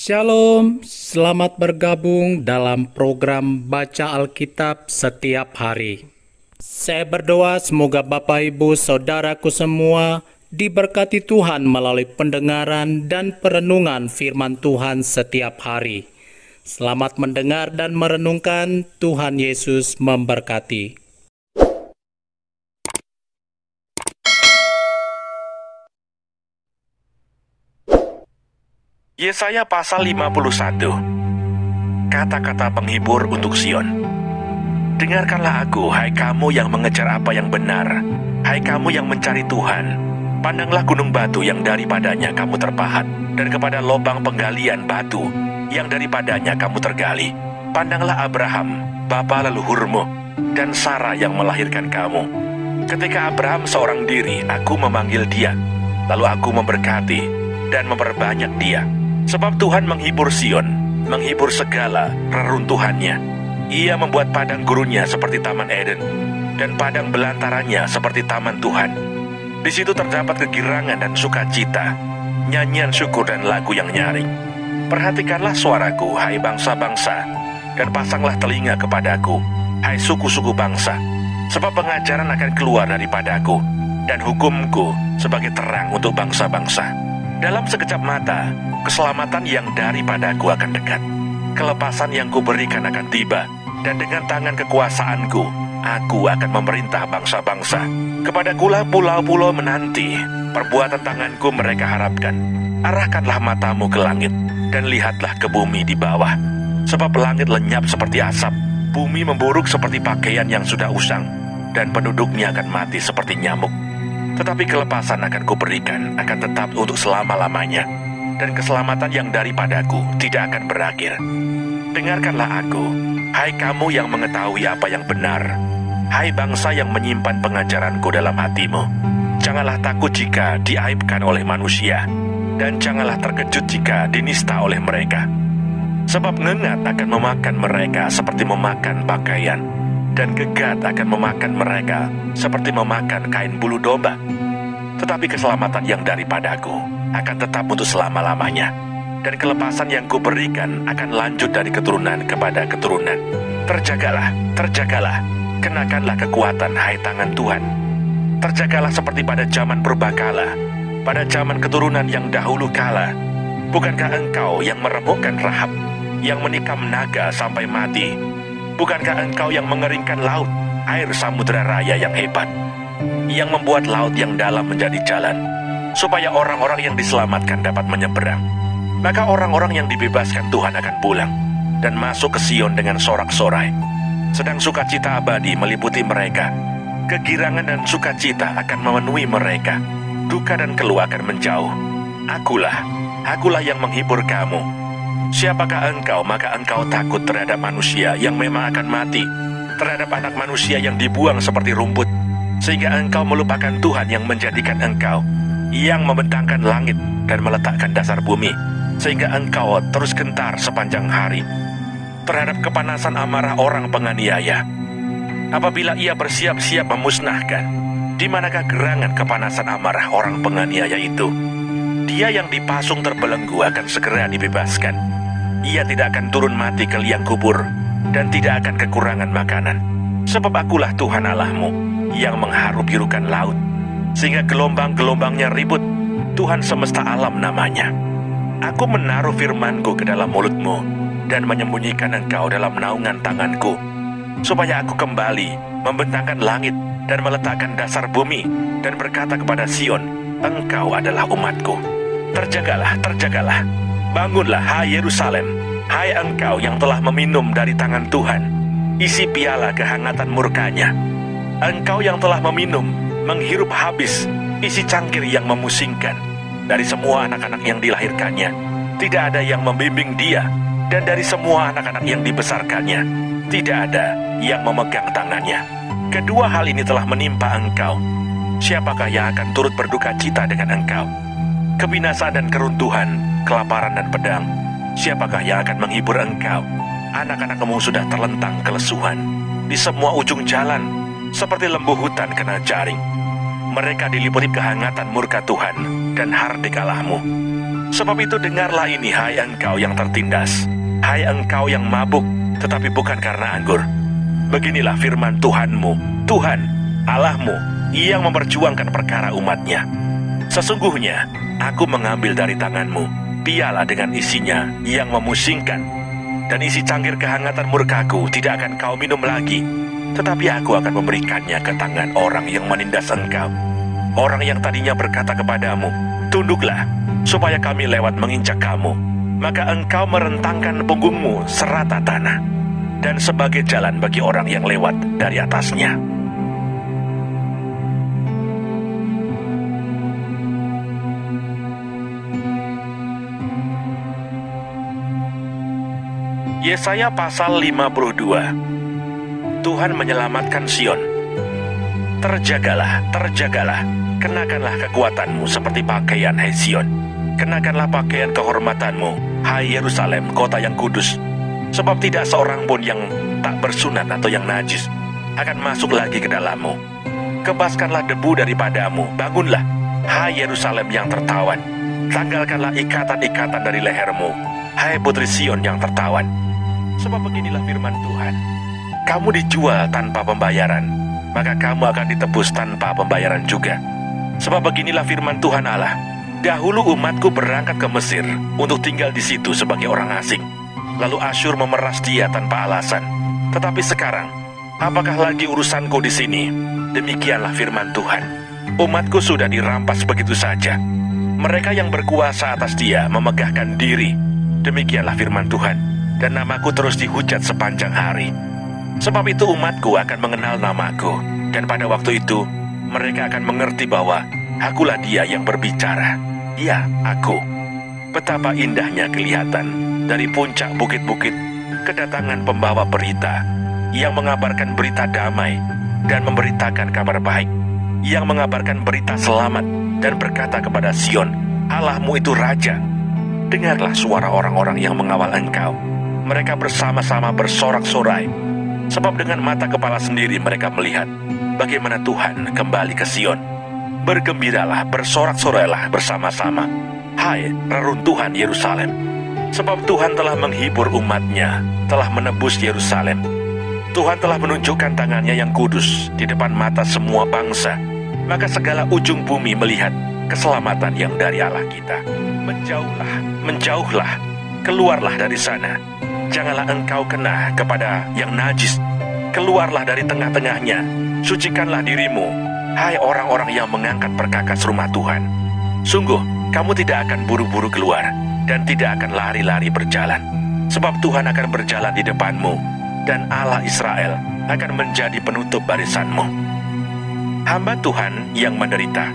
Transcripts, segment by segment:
Shalom, selamat bergabung dalam program Baca Alkitab setiap hari. Saya berdoa semoga Bapak Ibu Saudaraku semua diberkati Tuhan melalui pendengaran dan perenungan firman Tuhan setiap hari. Selamat mendengar dan merenungkan. Tuhan Yesus memberkati. Yesaya pasal 51. Kata-kata penghibur untuk Sion. Dengarkanlah aku, hai kamu yang mengejar apa yang benar, hai kamu yang mencari Tuhan. Pandanglah gunung batu yang daripadanya kamu terpahat, dan kepada lobang penggalian batu yang daripadanya kamu tergali. Pandanglah Abraham, bapa leluhurmu, dan Sarah yang melahirkan kamu. Ketika Abraham seorang diri, aku memanggil dia, lalu aku memberkati dan memperbanyak dia. Sebab Tuhan menghibur Sion, menghibur segala reruntuhannya. Ia membuat padang gurunnya seperti Taman Eden, dan padang belantarannya seperti Taman Tuhan. Di situ terdapat kegirangan dan sukacita, nyanyian syukur dan lagu yang nyaring. Perhatikanlah suaraku, hai bangsa-bangsa, dan pasanglah telinga kepadaku, hai suku-suku bangsa. Sebab pengajaran akan keluar daripadaku, dan hukumku sebagai terang untuk bangsa-bangsa. Dalam sekejap mata, keselamatan yang daripadaku akan dekat. Kelepasan yang kuberikan akan tiba, dan dengan tangan kekuasaanku, aku akan memerintah bangsa-bangsa. Kepadakulah pulau-pulau menanti, perbuatan tanganku mereka harapkan. Arahkanlah matamu ke langit, dan lihatlah ke bumi di bawah. Sebab langit lenyap seperti asap, bumi memburuk seperti pakaian yang sudah usang, dan penduduknya akan mati seperti nyamuk. Tetapi kelepasan akan kuberikan akan tetap untuk selama-lamanya, dan keselamatan yang daripadaku tidak akan berakhir. Dengarkanlah aku, hai kamu yang mengetahui apa yang benar, hai bangsa yang menyimpan pengajaranku dalam hatimu. Janganlah takut jika diaibkan oleh manusia, dan janganlah terkejut jika dinista oleh mereka. Sebab ngengat akan memakan mereka seperti memakan pakaian, dan gegat akan memakan mereka seperti memakan kain bulu domba. Tetapi keselamatan yang daripadaku akan tetap untuk selama-lamanya, dan kelepasan yang kuberikan akan lanjut dari keturunan kepada keturunan. Terjagalah, terjagalah, kenakanlah kekuatan, hai tangan Tuhan. Terjagalah seperti pada zaman purbakala, pada zaman keturunan yang dahulu kala. Bukankah engkau yang meremukkan Rahab, yang menikam naga sampai mati? Bukankah engkau yang mengeringkan laut, air samudera raya yang hebat, yang membuat laut yang dalam menjadi jalan, supaya orang-orang yang diselamatkan dapat menyeberang? Maka orang-orang yang dibebaskan Tuhan akan pulang, dan masuk ke Sion dengan sorak-sorai. Sedang sukacita abadi meliputi mereka. Kegirangan dan sukacita akan memenuhi mereka. Duka dan keluh akan menjauh. Akulah yang menghibur kamu. Siapakah engkau, maka engkau takut terhadap manusia yang memang akan mati, terhadap anak manusia yang dibuang seperti rumput, sehingga engkau melupakan Tuhan yang menjadikan engkau, yang membentangkan langit dan meletakkan dasar bumi, sehingga engkau terus gentar sepanjang hari, terhadap kepanasan amarah orang penganiaya. Apabila ia bersiap-siap memusnahkan, di manakah gerangan kepanasan amarah orang penganiaya itu? Dia yang dipasung terbelenggu akan segera dibebaskan. Ia tidak akan turun mati ke liang kubur, dan tidak akan kekurangan makanan. Sebab akulah Tuhan Allahmu, yang mengharu-birukan laut, sehingga gelombang-gelombangnya ribut. Tuhan semesta alam namanya. Aku menaruh firmanku ke dalam mulutmu, dan menyembunyikan engkau dalam naungan tanganku, supaya aku kembali membentangkan langit, dan meletakkan dasar bumi, dan berkata kepada Sion, engkau adalah umatku. Terjagalah, terjagalah. Bangunlah, hai Yerusalem, hai engkau yang telah meminum dari tangan Tuhan, isi piala kehangatan murkanya. Engkau yang telah meminum, menghirup habis, isi cangkir yang memusingkan. Dari semua anak-anak yang dilahirkannya, tidak ada yang membimbing dia, dan dari semua anak-anak yang dibesarkannya, tidak ada yang memegang tangannya. Kedua hal ini telah menimpa engkau. Siapakah yang akan turut berduka cita dengan engkau? Kebinasaan dan keruntuhan, kelaparan dan pedang, siapakah yang akan menghibur engkau? Anak-anakmu sudah terlentang kelesuhan di semua ujung jalan, seperti lembu hutan kena jaring. Mereka diliputi kehangatan murka Tuhan dan hardik Allahmu. Sebab itu dengarlah ini, hai engkau yang tertindas, hai engkau yang mabuk, tetapi bukan karena anggur. Beginilah firman Tuhanmu, Tuhan Allahmu, yang memperjuangkan perkara umatnya. Sesungguhnya aku mengambil dari tanganmu piala dengan isinya yang memusingkan, dan isi cangkir kehangatan murkaku tidak akan kau minum lagi, tetapi aku akan memberikannya ke tangan orang yang menindas engkau, orang yang tadinya berkata kepadamu, tunduklah, supaya kami lewat menginjak kamu. Maka engkau merentangkan punggungmu serata tanah, dan sebagai jalan bagi orang yang lewat dari atasnya. Yesaya pasal 52. Tuhan menyelamatkan Sion. Terjagalah, terjagalah, kenakanlah kekuatanmu seperti pakaian, hai Sion. Kenakanlah pakaian kehormatanmu, hai Yerusalem, kota yang kudus. Sebab tidak seorang pun yang tak bersunat atau yang najis akan masuk lagi ke dalammu. Kebaskanlah debu daripadamu, bangunlah, hai Yerusalem yang tertawan. Tanggalkanlah ikatan-ikatan dari lehermu, hai putri Sion yang tertawan. Sebab beginilah firman Tuhan, kamu dijual tanpa pembayaran, maka kamu akan ditebus tanpa pembayaran juga. Sebab beginilah firman Tuhan Allah, dahulu umatku berangkat ke Mesir untuk tinggal di situ sebagai orang asing. Lalu Asyur memeras dia tanpa alasan. Tetapi sekarang, apakah lagi urusanku di sini? Demikianlah firman Tuhan, umatku sudah dirampas begitu saja. Mereka yang berkuasa atas dia memegahkan diri. Demikianlah firman Tuhan, dan namaku terus dihujat sepanjang hari. Sebab itu umatku akan mengenal namaku, dan pada waktu itu mereka akan mengerti bahwa akulah dia yang berbicara. Ya, aku. Betapa indahnya kelihatan dari puncak bukit-bukit kedatangan pembawa berita, yang mengabarkan berita damai dan memberitakan kabar baik, yang mengabarkan berita selamat dan berkata kepada Sion, Allahmu itu Raja. Dengarlah suara orang-orang yang mengawal engkau. Mereka bersama-sama bersorak-sorai, sebab dengan mata kepala sendiri mereka melihat bagaimana Tuhan kembali ke Sion. Bergembiralah, bersorak-sorailah bersama-sama, hai reruntuhan Yerusalem. Sebab Tuhan telah menghibur umatnya, telah menebus Yerusalem. Tuhan telah menunjukkan tangannya yang kudus di depan mata semua bangsa. Maka segala ujung bumi melihat keselamatan yang dari Allah kita. Menjauhlah, menjauhlah, keluarlah dari sana. Janganlah engkau kena kepada yang najis. Keluarlah dari tengah-tengahnya. Sucikanlah dirimu, hai orang-orang yang mengangkat perkakas rumah Tuhan. Sungguh, kamu tidak akan buru-buru keluar, dan tidak akan lari-lari berjalan. Sebab Tuhan akan berjalan di depanmu, dan Allah Israel akan menjadi penutup barisanmu. Hamba Tuhan yang menderita.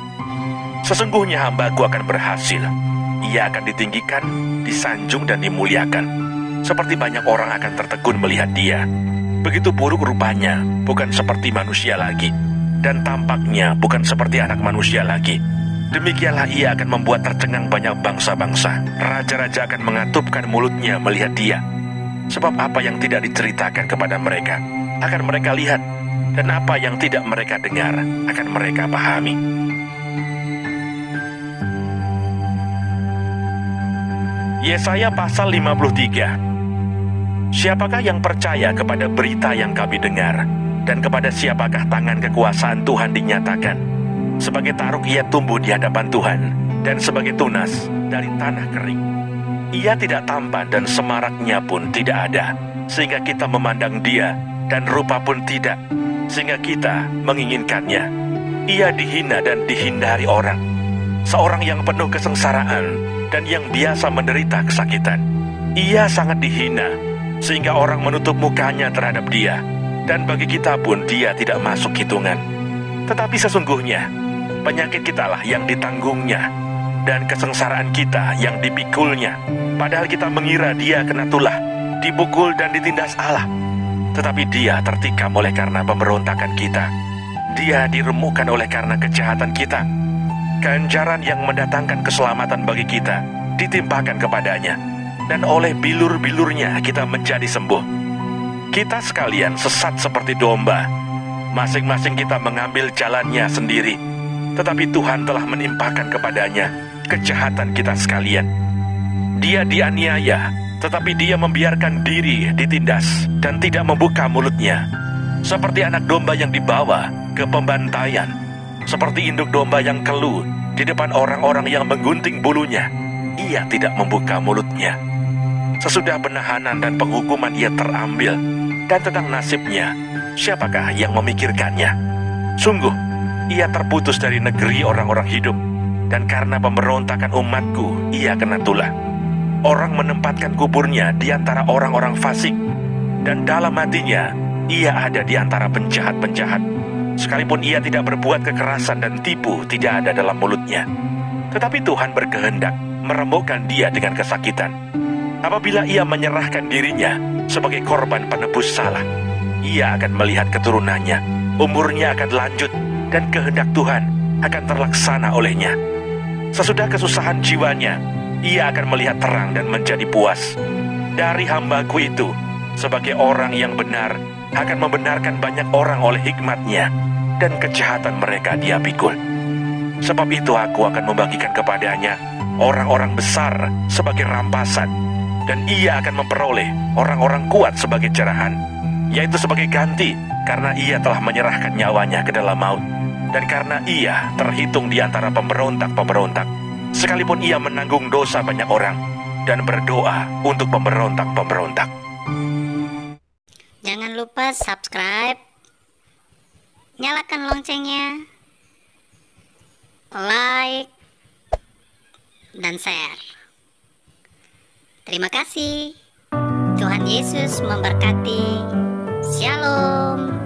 Sesungguhnya hambaku akan berhasil. Ia akan ditinggikan, disanjung dan dimuliakan. Seperti banyak orang akan tertegun melihat dia. Begitu buruk rupanya, bukan seperti manusia lagi, dan tampaknya bukan seperti anak manusia lagi. Demikianlah ia akan membuat tercengang banyak bangsa-bangsa. Raja-raja akan mengatupkan mulutnya melihat dia. Sebab apa yang tidak diceritakan kepada mereka akan mereka lihat, dan apa yang tidak mereka dengar akan mereka pahami. Yesaya pasal 53. Siapakah yang percaya kepada berita yang kami dengar, dan kepada siapakah tangan kekuasaan Tuhan dinyatakan? Sebagai taruk ia tumbuh di hadapan Tuhan, dan sebagai tunas dari tanah kering. Ia tidak tampan dan semaraknya pun tidak ada, sehingga kita memandang dia, dan rupa pun tidak, sehingga kita menginginkannya. Ia dihina dan dihindari orang, seorang yang penuh kesengsaraan, dan yang biasa menderita kesakitan. Ia sangat dihina, sehingga orang menutup mukanya terhadap dia, dan bagi kita pun dia tidak masuk hitungan. Tetapi sesungguhnya penyakit kitalah yang ditanggungnya, dan kesengsaraan kita yang dipikulnya. Padahal kita mengira dia kena tulah, dipukul dan ditindas Allah. Tetapi dia tertikam oleh karena pemberontakan kita. Dia diremukkan oleh karena kejahatan kita. Ganjaran yang mendatangkan keselamatan bagi kita ditimpakan kepadanya, dan oleh bilur-bilurnya kita menjadi sembuh. Kita sekalian sesat seperti domba, masing-masing kita mengambil jalannya sendiri. Tetapi Tuhan telah menimpakan kepadanya kejahatan kita sekalian. Dia dianiaya, tetapi dia membiarkan diri ditindas dan tidak membuka mulutnya. Seperti anak domba yang dibawa ke pembantaian, seperti induk domba yang keluh di depan orang-orang yang menggunting bulunya, ia tidak membuka mulutnya. Sesudah penahanan dan penghukuman ia terambil, dan tentang nasibnya, siapakah yang memikirkannya? Sungguh, ia terputus dari negeri orang-orang hidup, dan karena pemberontakan umatku, ia kena tulah. Orang menempatkan kuburnya di antara orang-orang fasik, dan dalam hatinya, ia ada di antara penjahat-penjahat. Sekalipun ia tidak berbuat kekerasan dan tipu tidak ada dalam mulutnya. Tetapi Tuhan berkehendak meremukkan dia dengan kesakitan. Apabila ia menyerahkan dirinya sebagai korban penebus salah, ia akan melihat keturunannya, umurnya akan lanjut, dan kehendak Tuhan akan terlaksana olehnya. Sesudah kesusahan jiwanya, ia akan melihat terang dan menjadi puas. Dari hambaku itu, sebagai orang yang benar, akan membenarkan banyak orang oleh hikmatnya, dan kejahatan mereka dia pikul. Sebab itu aku akan membagikan kepadanya orang-orang besar sebagai rampasan, dan ia akan memperoleh orang-orang kuat sebagai jarahan, yaitu sebagai ganti, karena ia telah menyerahkan nyawanya ke dalam maut, dan karena ia terhitung di antara pemberontak-pemberontak, sekalipun ia menanggung dosa banyak orang, dan berdoa untuk pemberontak-pemberontak. Jangan lupa subscribe, nyalakan loncengnya, like, dan share. Terima kasih. Tuhan Yesus memberkati. Shalom.